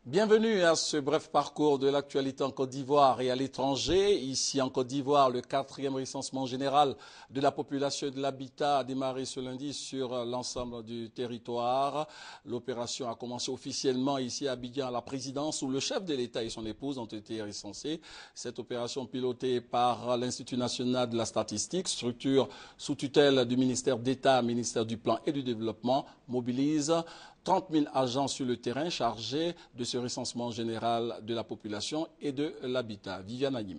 Bienvenue à ce bref parcours de l'actualité en Côte d'Ivoire et à l'étranger. Ici en Côte d'Ivoire, le 4e recensement général de la population et de l'habitat a démarré ce lundi sur l'ensemble du territoire. L'opération a commencé officiellement ici à Abidjan à la présidence où le chef de l'État et son épouse ont été recensés. Cette opération pilotée par l'Institut national de la statistique, structure sous tutelle du ministère d'État, ministère du Plan et du Développement, mobilise 30 000 agents sur le terrain chargés de ce recensement général de la population et de l'habitat. Viviane Aguima.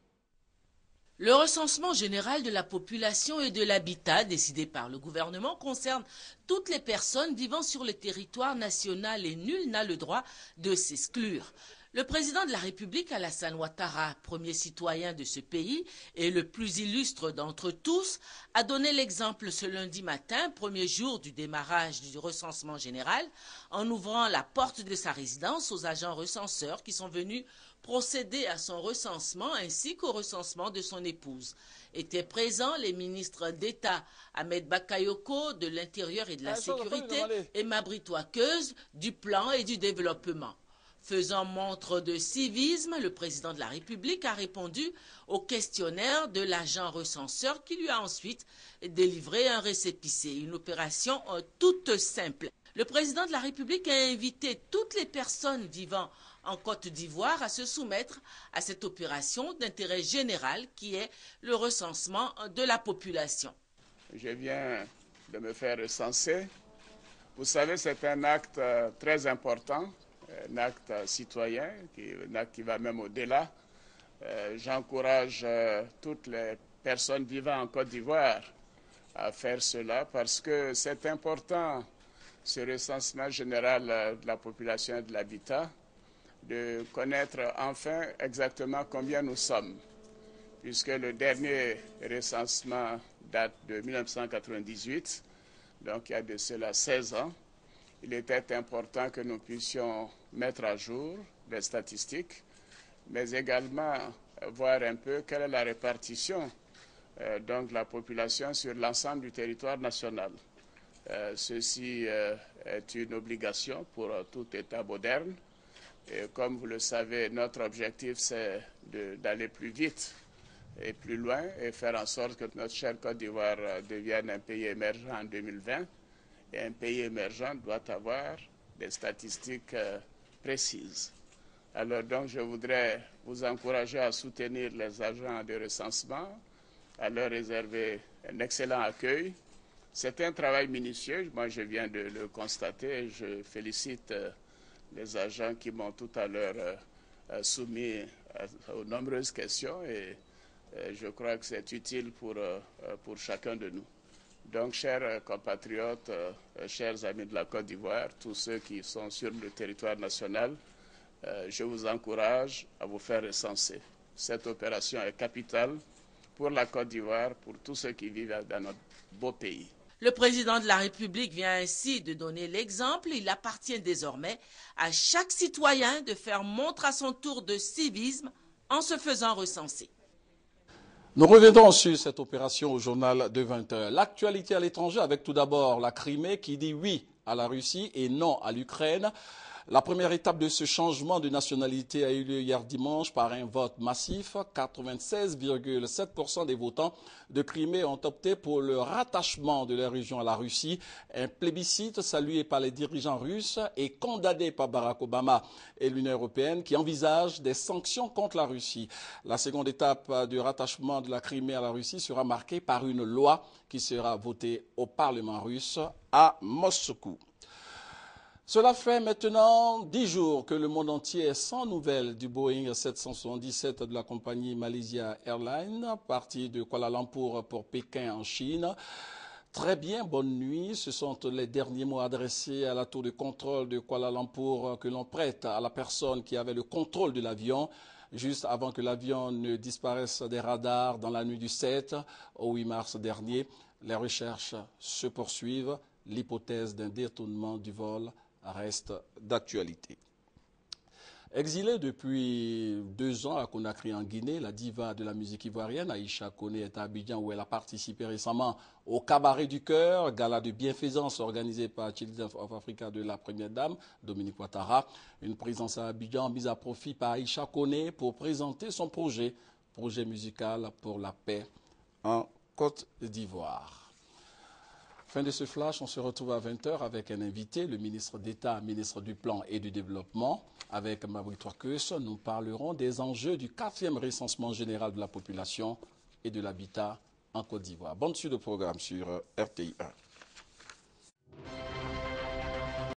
Le recensement général de la population et de l'habitat décidé par le gouvernement concerne toutes les personnes vivant sur le territoire national et nul n'a le droit de s'exclure. Le président de la République, Alassane Ouattara, premier citoyen de ce pays et le plus illustre d'entre tous, a donné l'exemple ce lundi matin, premier jour du démarrage du recensement général, en ouvrant la porte de sa résidence aux agents recenseurs qui sont venus procéder à son recensement ainsi qu'au recensement de son épouse. Étaient présents les ministres d'État Ahmed Bakayoko de l'Intérieur et de la Sécurité et Mabrito Akeuze du Plan et du Développement. Faisant montre de civisme, le président de la République a répondu au questionnaire de l'agent recenseur qui lui a ensuite délivré un récépissé. Une opération toute simple. Le président de la République a invité toutes les personnes vivant en Côte d'Ivoire à se soumettre à cette opération d'intérêt général qui est le recensement de la population. Je viens de me faire recenser. Vous savez, c'est un acte très important, un acte citoyen, un acte qui va même au-delà. J'encourage toutes les personnes vivant en Côte d'Ivoire à faire cela parce que c'est important, ce recensement général de la population et de l'habitat, de connaître enfin exactement combien nous sommes, puisque le dernier recensement date de 1998, donc il y a de cela 16 ans. Il était important que nous puissions mettre à jour les statistiques, mais également voir un peu quelle est la répartition donc de la population sur l'ensemble du territoire national. Ceci est une obligation pour tout État moderne. Et comme vous le savez, notre objectif, c'est d'aller plus vite et plus loin et faire en sorte que notre chère Côte d'Ivoire devienne un pays émergent en 2020. Et un pays émergent doit avoir des statistiques précises. Alors donc, je voudrais vous encourager à soutenir les agents de recensement, à leur réserver un excellent accueil. C'est un travail minutieux, moi je viens de le constater et je félicite les agents qui m'ont tout à l'heure soumis aux nombreuses questions et je crois que c'est utile pour chacun de nous. Donc, chers compatriotes, chers amis de la Côte d'Ivoire, tous ceux qui sont sur le territoire national, je vous encourage à vous faire recenser. Cette opération est capitale pour la Côte d'Ivoire, pour tous ceux qui vivent dans notre beau pays. Le président de la République vient ainsi de donner l'exemple. Il appartient désormais à chaque citoyen de faire montre à son tour de civisme en se faisant recenser. Nous reviendrons sur cette opération au journal de 20h. L'actualité à l'étranger avec tout d'abord la Crimée qui dit oui à la Russie et non à l'Ukraine. La première étape de ce changement de nationalité a eu lieu hier dimanche par un vote massif. 96,7% des votants de Crimée ont opté pour le rattachement de la région à la Russie. Un plébiscite salué par les dirigeants russes et condamné par Barack Obama et l'Union européenne qui envisagent des sanctions contre la Russie. La seconde étape du rattachement de la Crimée à la Russie sera marquée par une loi qui sera votée au Parlement russe à Moscou. Cela fait maintenant 10 jours que le monde entier est sans nouvelles du Boeing 777 de la compagnie Malaysia Airlines, parti de Kuala Lumpur pour Pékin en Chine. Très bien, bonne nuit. Ce sont les derniers mots adressés à la tour de contrôle de Kuala Lumpur que l'on prête à la personne qui avait le contrôle de l'avion, juste avant que l'avion ne disparaisse des radars dans la nuit du 7 au 8 mars dernier. Les recherches se poursuivent. L'hypothèse d'un détournement du vol reste d'actualité. Exilée depuis 2 ans à Conakry en Guinée, la diva de la musique ivoirienne Aïcha Koné est à Abidjan où elle a participé récemment au Cabaret du Cœur, gala de bienfaisance organisé par Children of Africa de la première dame, Dominique Ouattara. Une présence à Abidjan mise à profit par Aïcha Koné pour présenter son projet musical pour la paix en Côte d'Ivoire. Fin de ce flash, on se retrouve à 20h avec un invité, le ministre d'État, ministre du Plan et du Développement. Avec Mabry Touarkeus, nous parlerons des enjeux du 4e recensement général de la population et de l'habitat en Côte d'Ivoire. Bonne suite de programme sur RTI 1.